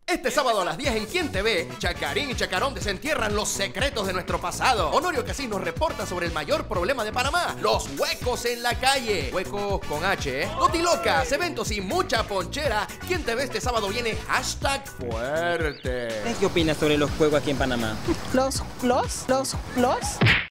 Este sábado a las 10 en Quién TV, Chacarín y Chacarón desentierran los secretos de nuestro pasado. Honorio Casís nos reporta sobre el mayor problema de Panamá, los huecos en la calle. Huecos con H, ¿eh? Gotilocas, eventos y mucha ponchera. Quién TV este sábado viene #fuerte. ¿Qué opinas sobre los juegos aquí en Panamá? Los